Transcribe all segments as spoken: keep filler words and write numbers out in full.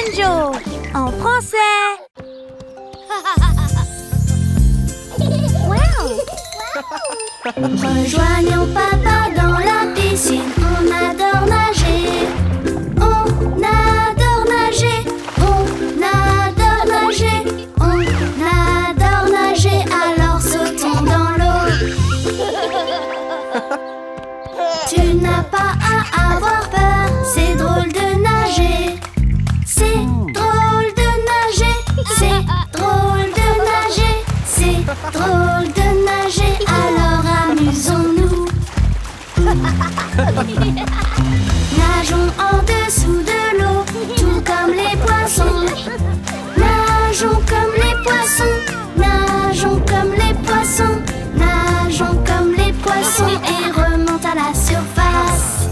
Banjo en français. Wow. Rejoignons papa dans la piscine. On adore nager. On adore nager. On adore nager. On adore nager. Alors sautons dans l'eau. Tu n'as pas à avoir peur. C'est drôle de nager. C'est drôle de nager. C'est drôle de nager. C'est drôle de nager. Alors amusons-nous. Nageons en dessous de l'eau, tout comme les poissons. Nageons comme les poissons. Nageons comme les poissons. Nageons comme les poissons et remonte à la surface.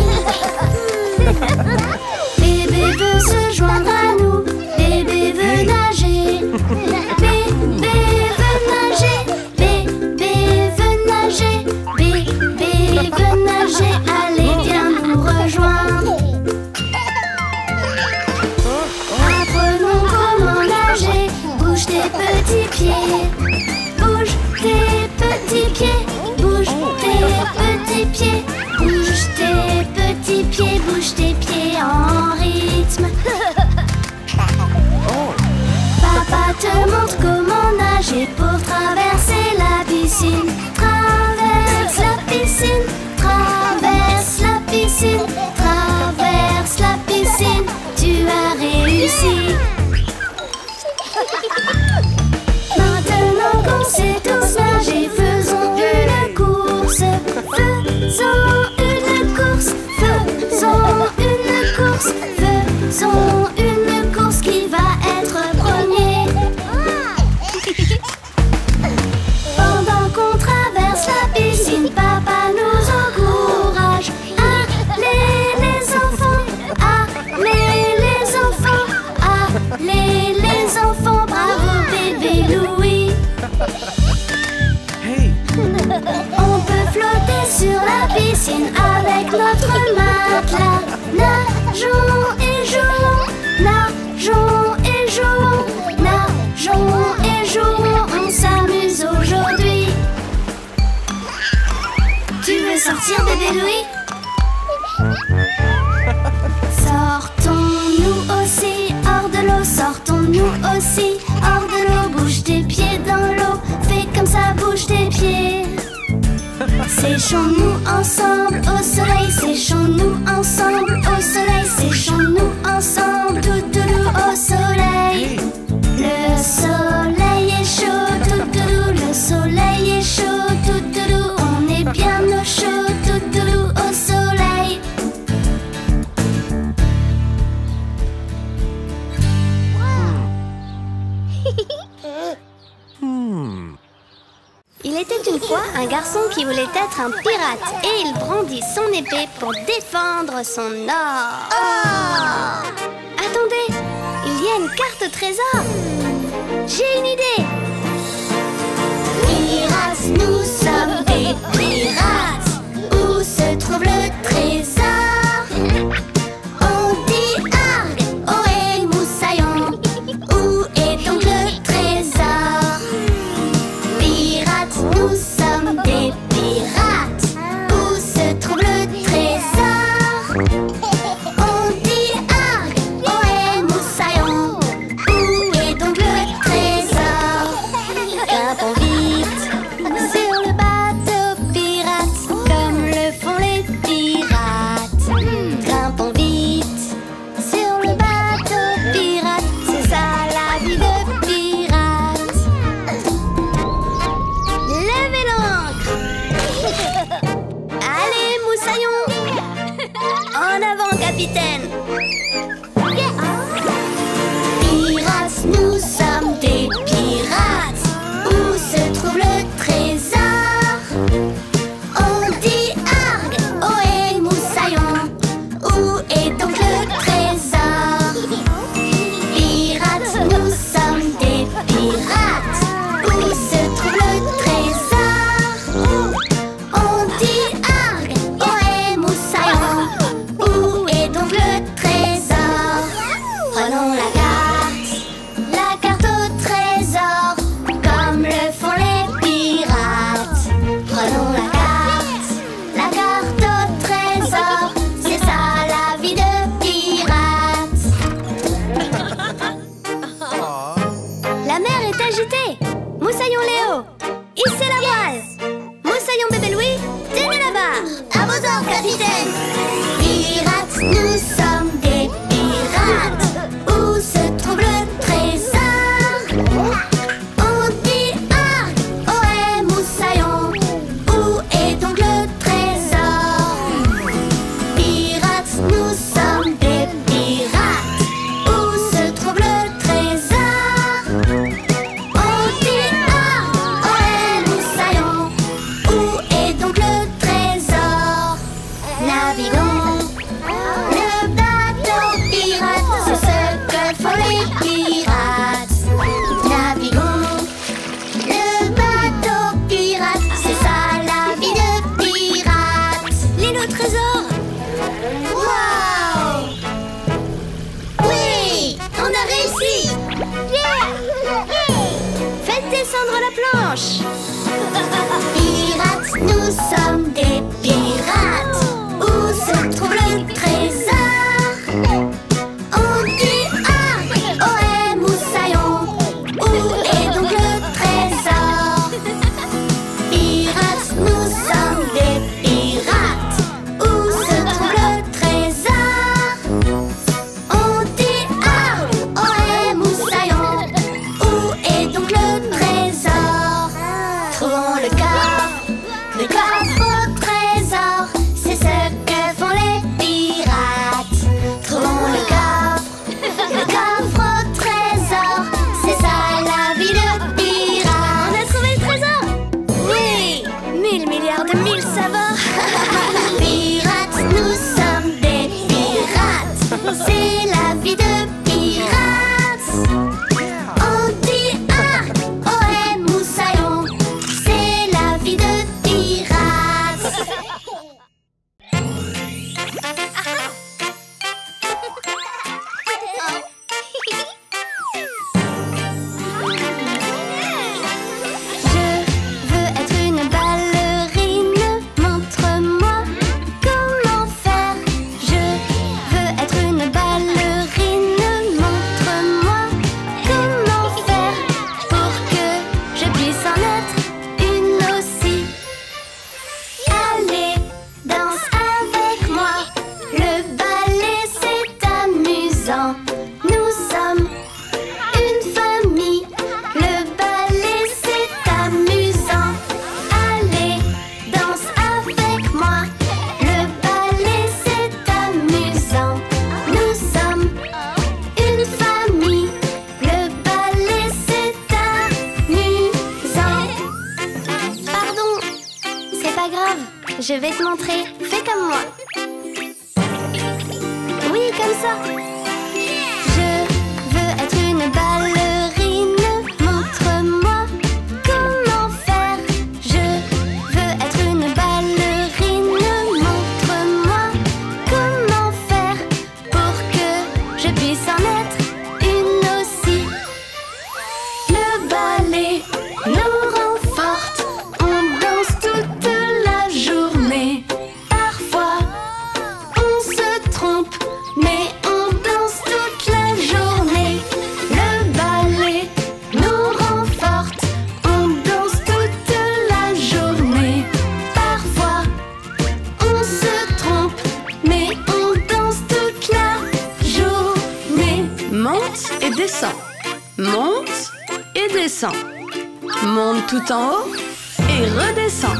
Bébé veut se joindre à nous. Bébé veut nager. Bébé veut nager. Bébé veut nager. Bébé veut nager. Allez, viens nous rejoindre. Apprenons comment nager. Bouge tes petits pieds. Bouge tes petits pieds. Bouge tes petits pieds. Bouge tes petits pieds. Bouge tes pieds en rythme. Papa te montre comment nager pour traverser la piscine. Traverse la piscine. Traverse la piscine. Traverse la piscine. Tu as réussi. Maintenant qu'on sait tous nager, faisons une course. Faisons une course. Faisons une course. Faisons une course qui va être premier. Pendant qu'on traverse la piscine, papa nous encourage. Allez les enfants, allez les enfants, allez les enfants, bravo bébé Louis. On peut flotter sur la piscine avec notre matelas. Nageons et jouons, nageons et jouons, nageons et jouons, on s'amuse aujourd'hui. Tu veux sortir bébé Louis? Sortons-nous aussi hors de l'eau, sortons-nous aussi hors de l'eau. Bouge tes pieds dans l'eau, fais comme ça, bouge tes pieds. Séchons-nous ensemble au soleil, séchons-nous ensemble au soleil, séchons-nous ensemble, toutoulou au soleil. Le soleil est chaud, toutoulou, le soleil est chaud, toutoulou, on est bien au chaud, toutoulou au soleil. Il était une fois un garçon qui voulait être un pirate et il brandit son épée pour défendre son or. Oh! Attendez, il y a une carte trésor. J'ai une idée. Pirates, nous sommes des pirates. Où se trouve le trésor? On dit argue, ohé, moussaillon. Où est donc le trésor? Pirates, nous sommes des pirates. Où se trouve le trésor? On dit argue, ohé, moussaillon. Où est donc le trésor? Grimpons vite sur le bateau pirate, comme le font les pirates. Grimpons vite sur le bateau pirate, c'est ça la vie de pirate. Levez l'ancre. Allez, moussaillon. En avant, capitaine. Pirates, nous sommes des pirates. Où se trouve le trésor? On dit argue, ohé, moussaillon. Où est donc le trésor? Pirates, nous sommes des pirates. Où se trouve le trésor? On dit argue, ohé, moussaillon. Où est donc le trésor? Je vais te montrer. Fais comme moi. Oui, comme ça. Je veux être une ballerine. Montre-moi comment faire. Je veux être une ballerine. Montre-moi comment faire pour que je puisse en être une aussi. Le ballet nous rend fortes. On danse toute la journée. Parfois, on se trompe, mais on danse toute la journée. Le ballet nous rend fortes. On danse toute la journée. Parfois, on se trompe, mais on danse toute la journée. Monte et descends. Monte et descends. Monte tout en haut et redescends.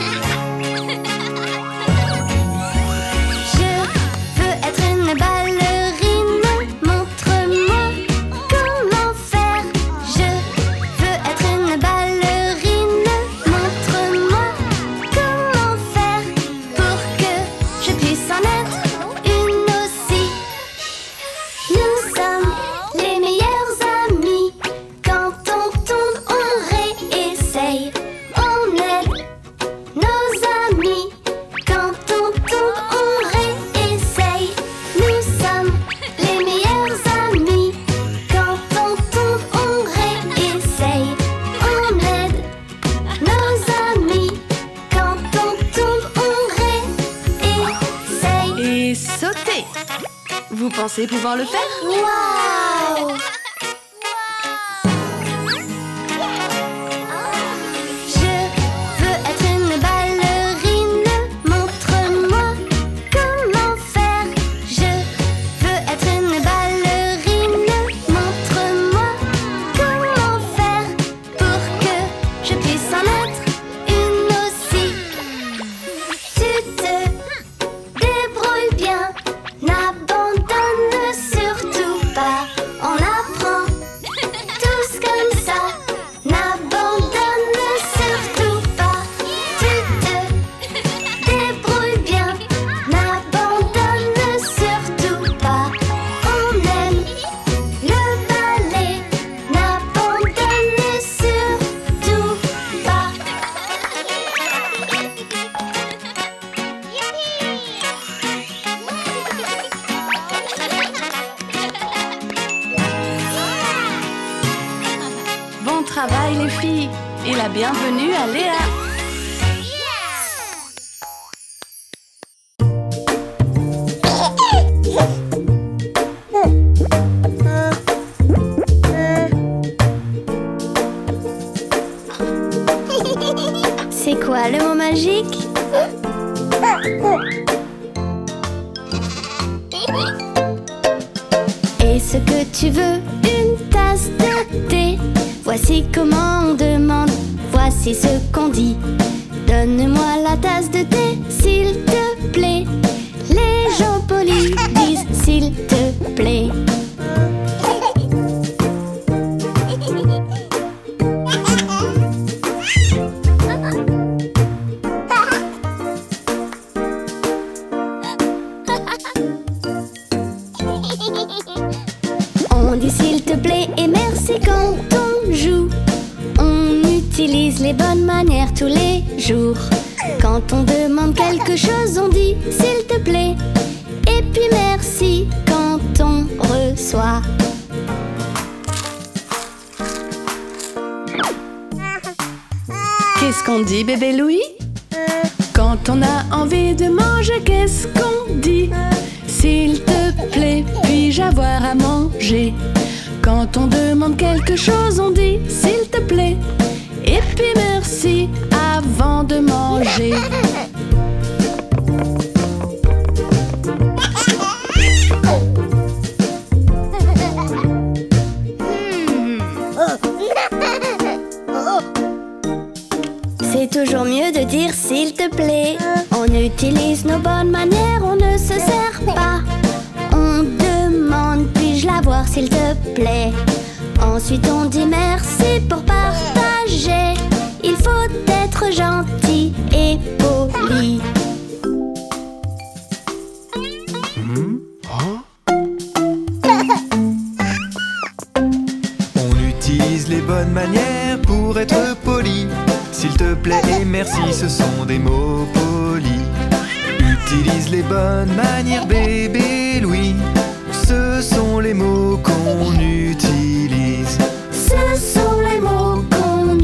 Je veux être une ballerine. Montre-moi comment faire. Je veux être une ballerine. Montre-moi comment faire pour que je puisse en être une aussi. Nous sommes les meilleurs amis. Quand on tombe, on réessaye. On aide nos amis. Quand on tombe, on réessaye. Nous sommes les meilleurs amis. Quand on tombe, on réessaye. On aide nos amis. Quand on tombe, on réessaye. Et sautez. Vous pensez pouvoir le faire? Waouh! Je veux être une ballerine. Montre-moi comment faire. Je veux être une ballerine. Montre-moi comment faire pour que je puisse en être une aussi. Tu te débrouilles bien. N'abandonne surtout pas. On apprend tous comme ça. N'abandonne surtout pas. Tu te débrouilles bien. N'abandonne surtout pas. On aime le ballet. N'abandonne surtout pas. Bon travail les filles et la bienvenue à Léa. C'est quoi le mot magique? Est-ce que tu veux une tasse de thé? Voici comment on demande, voici ce qu'on dit. Donne-moi la tasse de thé, s'il te plaît. Les gens polis disent s'il te plaît. On dit s'il te plaît et merci quand on joue. On utilise les bonnes manières tous les jours. Quand on demande quelque chose, on dit s'il te plaît. Et puis merci quand on reçoit. Qu'est-ce qu'on dit, bébé Louis? Quand on a envie de manger, qu'est-ce qu'on dit? S'il te plaît, puis-je avoir à manger? Quand on demande quelque chose, on dit s'il te plaît. Et puis merci avant de manger. C'est toujours mieux de dire s'il te plaît. On utilise nos bonnes manières, on ne se sert pas. On demande puis-je l'avoir s'il te plaît. Ensuite on dit merci pour partager. Il faut être gentil et poli. merci, ce sont des mots polis. Utilise les bonnes manières, bébé Louis. Ce sont les mots qu'on utilise. Ce sont les mots qu'on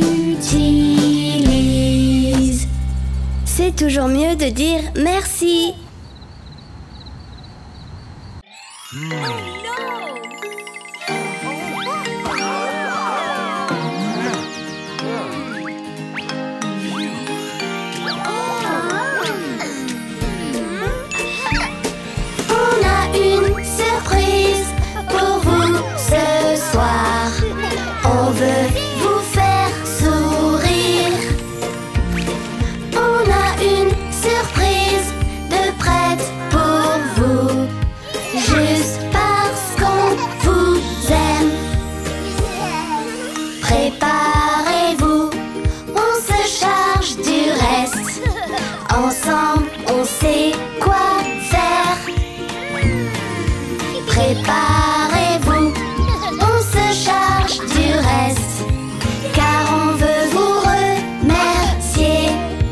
utilise. C'est toujours mieux de dire merci. On a une surprise pour vous ce soir. On veut vous faire sourire. On a une surprise de prête pour vous, juste parce qu'on vous aime. Préparez-vous, on se charge du reste. Ensemble, on sait quoi faire. Préparez-vous, on se charge du reste, car on veut vous remercier.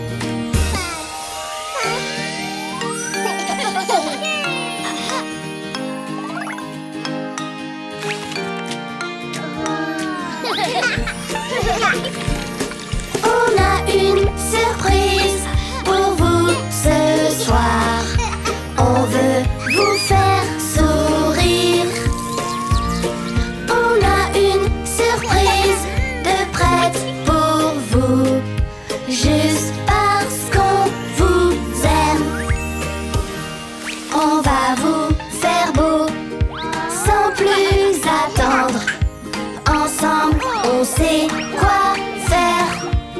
On a une surprise pour vous ce soir. On veut vous faire sourire. On a une surprise de prête pour vous, juste parce qu'on vous aime. On va vous faire beau sans plus attendre. Ensemble, on sait quoi faire.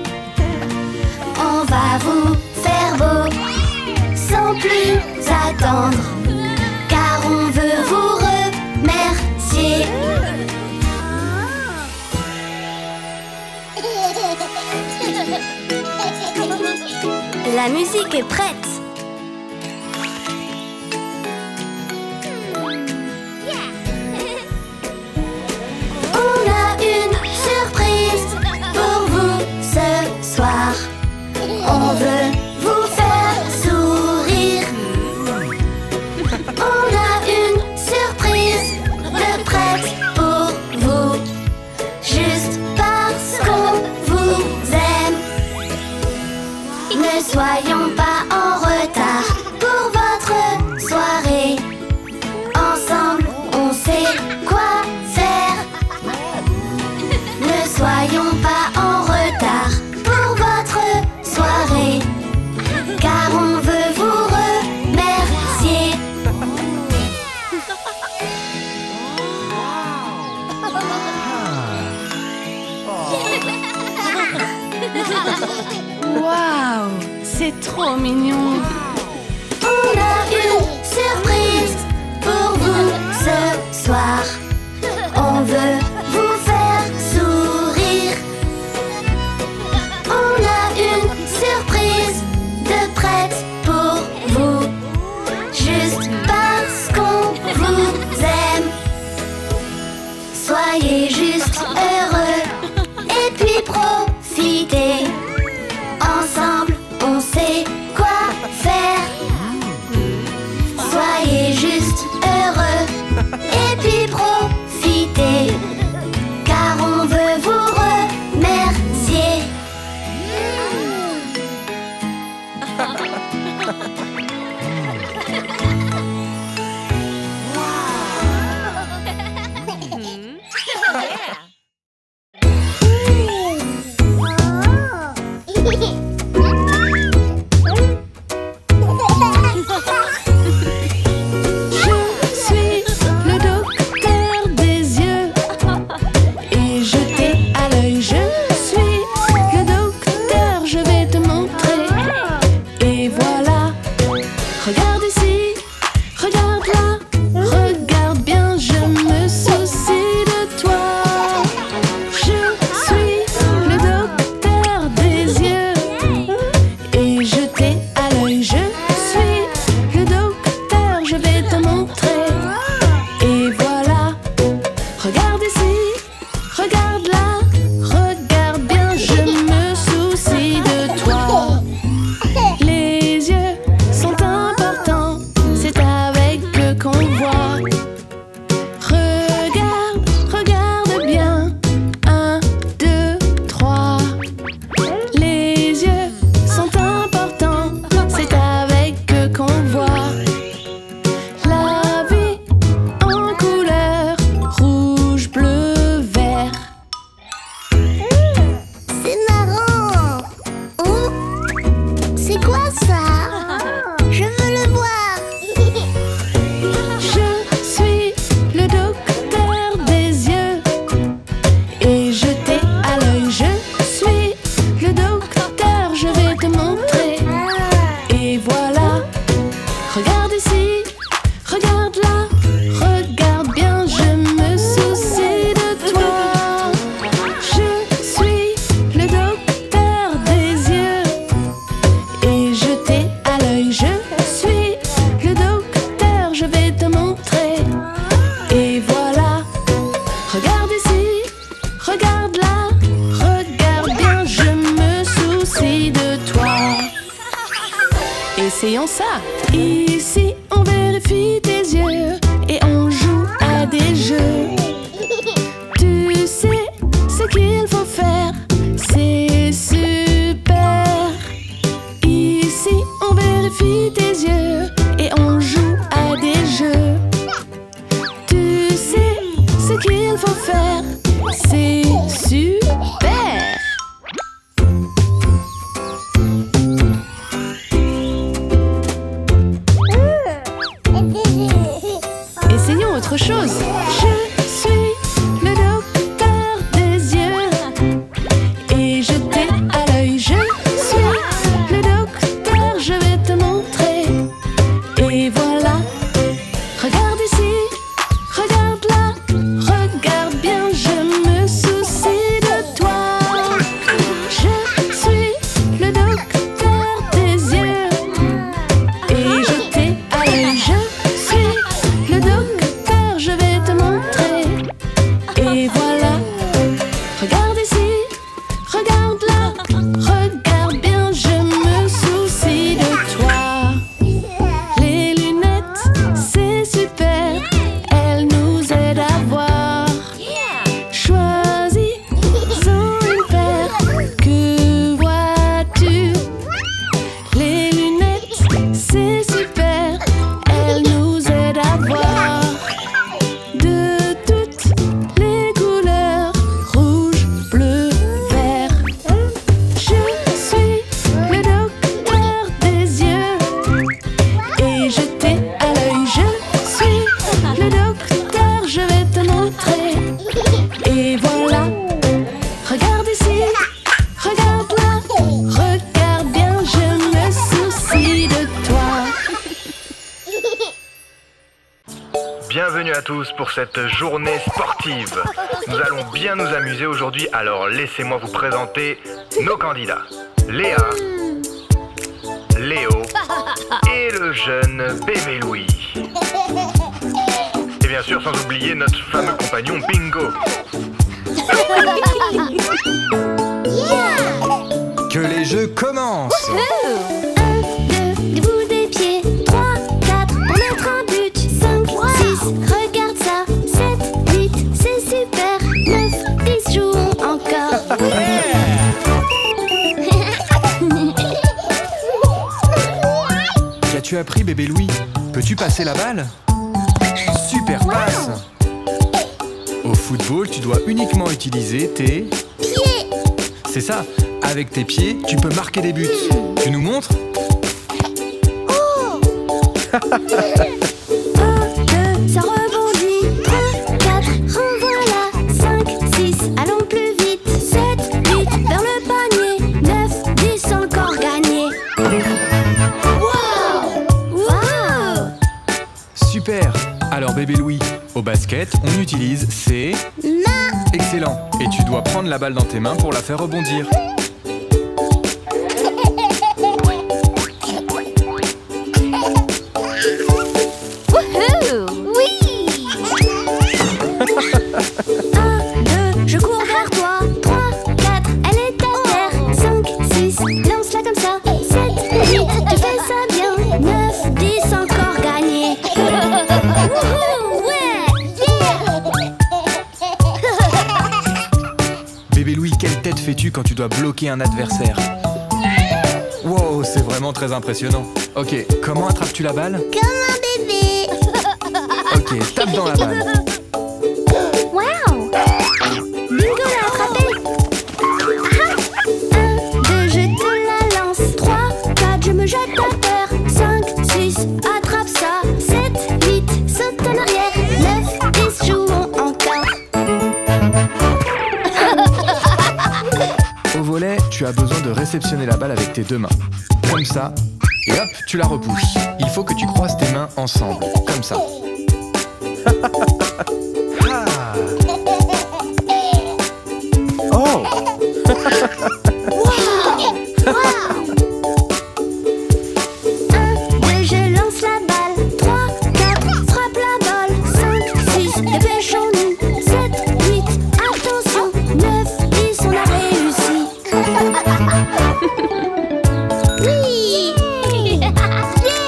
On va vous faire beau sans plus attendre, car on veut vous remercier. La musique est prête. On a une surprise pour vous ce soir. On veut vous faire sourire. On a une surprise de prête pour vous, juste parce qu'on vous aime. Ne soyons pas en retard pour votre soirée. Ensemble, on sait quoi faire. Ne soyons pas en retard pour votre soirée, car on veut vous remercier. Waouh, c'est trop mignon. On a une surprise pour vous ce soir. On veut vous faire sourire. On a une surprise de prête pour vous, juste parce qu'on vous aime. Soyez juste heureux et puis profitez. Ensemble, on sait quoi faire. Soyez juste heureux et puis profitez, car on veut vous remercier. Essayons ça. Ici, on vérifie tes yeux et on joue à des jeux. Tu sais ce qu'il faut faire, c'est super. Ici, on vérifie tes yeux et on joue à des jeux. Tu sais ce qu'il faut faire, c'est super. Essayons autre chose. Je suis le docteur des yeux et je t'ai à l'œil. Je suis le docteur, je vais te montrer. Et voilà, regarde ici, regarde là, regarde bien, je me soucie de toi. Je suis le docteur des yeux et je t'ai à l'œil. Je suis le docteur, je vais te montrer. Et voilà, regarde ici, regarde là, regarde bien, je me soucie de toi. Les lunettes, c'est super, elles nous aident à voir. Choisis-en une paire, que vois-tu? Les lunettes, c'est super, elles nous aident à voir. De toutes les couleurs, rouge, bleu, vert. Je suis le docteur des yeux et je t'ai à l'œil. Je suis le docteur, je vais te montrer. Et voilà, regarde ici, regarde là, regarde bien, je me soucie de toi. Bienvenue à tous pour cette journée sportive. Nous allons bien nous amuser aujourd'hui, alors laissez-moi vous présenter nos candidats. Léa, Léo et le jeune bébé Louis. Et bien sûr, sans oublier notre fameux compagnon Bingo. Que les jeux commencent. Un, deux, debout des pieds. Trois, quatre, pour mettre un but. Cinq, six, regarde ça. Sept, huit, c'est super. Neuf, dix, jouons encore. Qu'as-tu appris, bébé Louis? Peux-tu passer la balle? Super passe. Au football, tu dois uniquement utiliser tes... Pieds. C'est ça. Avec tes pieds, tu peux marquer des buts. Tu nous montres? Oh. Un, deux, ça rebondit. Trois, quatre, renvoie-la. Cinq, six, allons plus vite. Sept, huit, vers le panier. Neuf, dix, encore gagné. Wow. Wow. Super. Alors, bébé Louis, au basket, on utilise ses... Main. Excellent. Et tu dois prendre la balle dans tes mains pour la faire rebondir. Wouhou. Oui. Un, deux, je cours vers toi. Trois, quatre, elle est à terre. Cinq, six, lance-la comme ça. Sept, huit, tu fais ça bien. Neuf, dix, encore gagné. Wouhou. Ouais. Bébé Louis, quelle tête fais-tu quand tu dois bloquer un adversaire? Wow, c'est vraiment très impressionnant. Ok, comment attrapes-tu la balle? Comme un bébé. Ok, tape dans la balle. Wow. Bingo l'a attrapé. Un, deux, je te la lance. Trois, quatre, je me jette à terre. Cinq, six, attrape ça. Sept, huit, saute en arrière. Neuf, dix, jouons encore. Au volet, tu as besoin de réceptionner la balle avec tes deux mains. Comme ça. Et hop, tu la repousses. Il faut que tu croises tes mains ensemble. Comme ça. Ah. Oh. Un, deux, je lance la balle. Trois, quatre, frappe la balle. Cinq, six, dépêchons-nous. Sept, huit, attention. Neuf, dix, on a réussi. Oui. Yeah.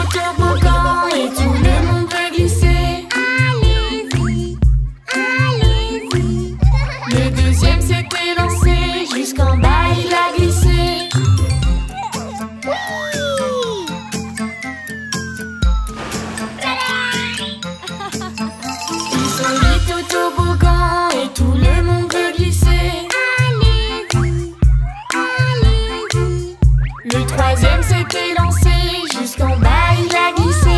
au toboggan et tout le monde veut glisser. Allez-y, allez-y. Le deuxième s'est élancé, jusqu'en bas il a glissé. Ils sont huit au toboggan et tout le monde veut glisser. Allez-y, allez-y. Le troisième s'est élancé, jusqu'en bas il a glissé.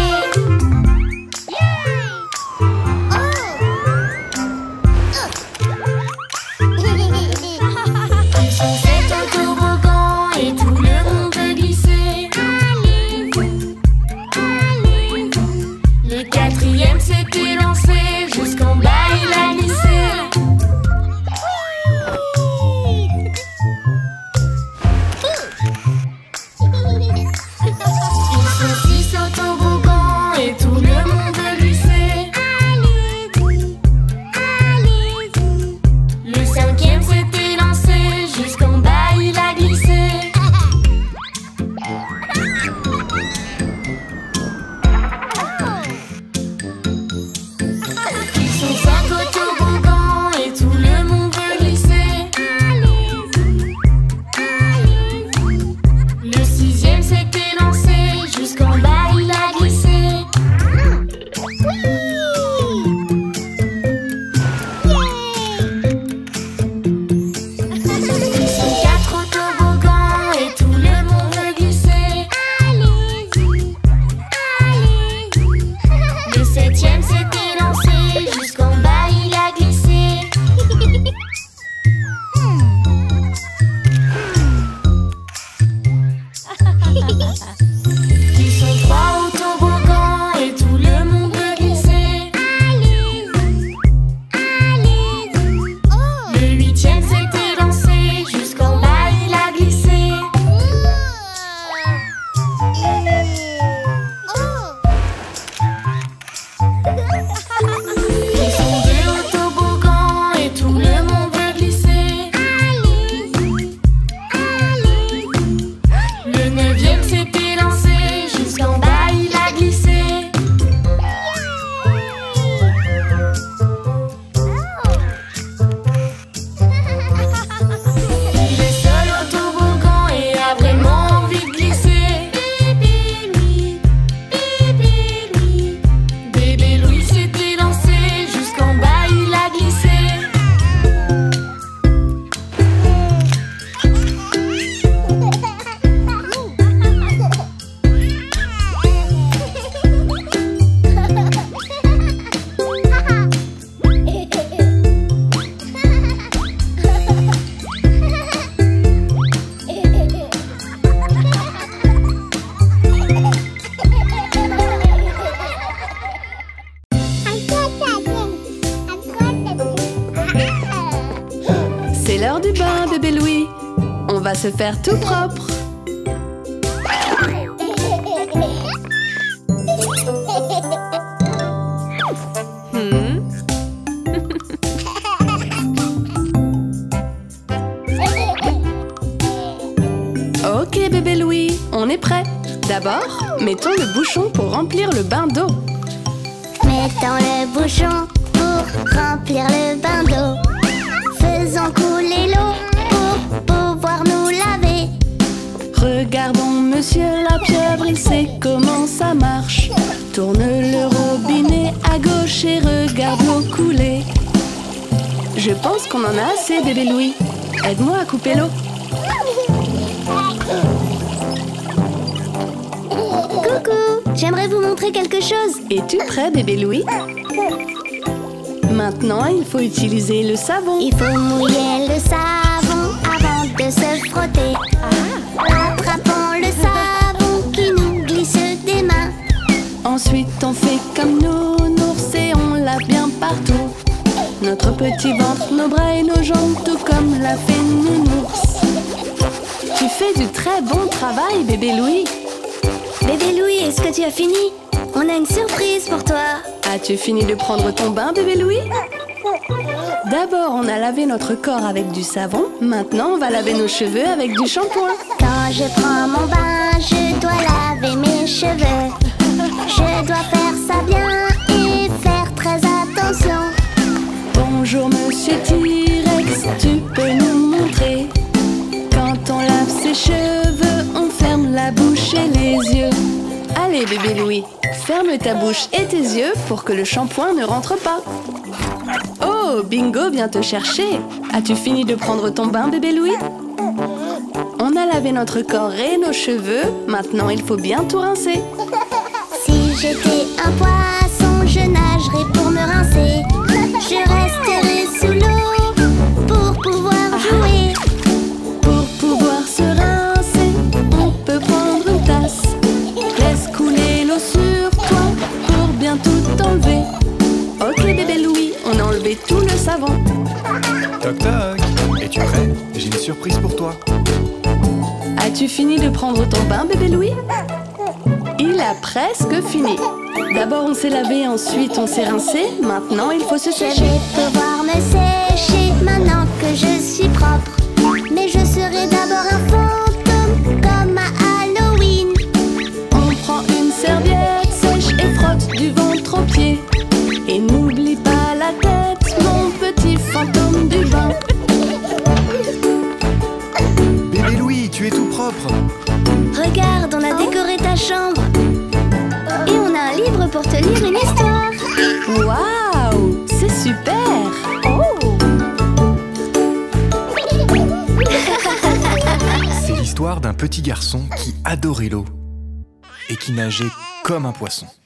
Ils sont sept au toboggan et tout le monde veut glisser. Allez-y, allez-y. Le quatrième s'est élancé, jusqu'en bas il a glissé. Ils sont six au toboggan et tout le monde veut glisser. Allez-y, allez-y. Le cinquième s'est élancé, jusqu'en bas il a glissé. Ils sont cinq au toboggan et tout le monde veut glisser. Allez-y, allez-y. Le sixième s'est élancé, jusqu'en bas il a glissé. Ils sont quatre au toboggan et tout le monde veut glisser. Allez-y, allez-y. Le septième s'est élancé, jusqu'en bas il a glissé. Ils sont trois au toboggan et tout le monde veut glisser. Allez-y, allez-y. Le huitième s'est élancé, jusqu'en bas il a glissé. Ils sont deux au toboggan et tout le monde veut glisser. Allez-y, allez-y. Le neuvième s'est élancé, jusqu'en bas il a glissé. Il est seul au toboggan et a vraiment envie de glisser. Bébé Louis, bébé Louis. Bébé Louis s'est élancé, jusqu'en bas il a glissé. C'est l'heure du bain, bébé Louis. On va se faire tout propre. Hmm. Ok, bébé Louis, on est prêt. D'abord, mettons le bouchon pour remplir le bain d'eau. Mettons le bouchon pour remplir le bain d'eau. Faisons couler l'eau pour pouvoir nous laver. Regardons monsieur la pieuvre, il sait comment ça marche. Tourne le robinet à gauche et regarde l'eau couler. Je pense qu'on en a assez, bébé Louis. Aide-moi à couper l'eau. Coucou, j'aimerais vous montrer quelque chose. Es-tu prêt, bébé Louis? Maintenant, il faut utiliser le savon. Il faut mouiller le savon avant de se frotter. Attrapons le savon qui nous glisse des mains. Ensuite, on fait comme nounours et on lave bien partout. Notre petit ventre, nos bras et nos jambes, tout comme l'a fait nounours. Tu fais du très bon travail, bébé Louis. Bébé Louis, est-ce que tu as fini? On a une surprise pour toi. As-tu fini de prendre ton bain, bébé Louis? D'abord, on a lavé notre corps avec du savon. Maintenant, on va laver nos cheveux avec du shampoing. Quand je prends mon bain, je dois laver mes cheveux. Allez, bébé Louis, ferme ta bouche et tes yeux pour que le shampoing ne rentre pas. Oh, Bingo vient te chercher. As-tu fini de prendre ton bain, bébé Louis? On a lavé notre corps et nos cheveux. Maintenant, il faut bien tout rincer. Si j'étais un poisson, je nagerais pour me rincer. Je resterai sous l'eau pour pouvoir jouer. Pour pouvoir se rincer, on peut prendre une tasse. Laisse couler l'eau sur toi pour bien tout enlever. Ok, bébé Louis, on a enlevé tout le savon. Toc toc, es-tu prêt? J'ai une surprise pour toi. As-tu fini de prendre ton bain, bébé Louis? Il a presque fini. D'abord on s'est lavé, ensuite on s'est rincé. Maintenant il faut se Je sécher. vais pouvoir me sécher maintenant que je suis propre. Mais je serai d'abord un fantôme comme à Halloween. On prend une serviette sèche et frotte du ventre aux pieds. Et n'oublie pas la tête, mon petit fantôme du bain. Bébé Louis, tu es tout propre. Regarde, on a décoré ta chambre. Et on a un livre pour te lire une histoire. Waouh, c'est super. C'est l'histoire d'un petit garçon qui adorait l'eau et qui nageait comme un poisson.